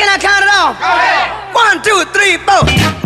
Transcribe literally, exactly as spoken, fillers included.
Can I count it off? Go ahead. One, two, three, four.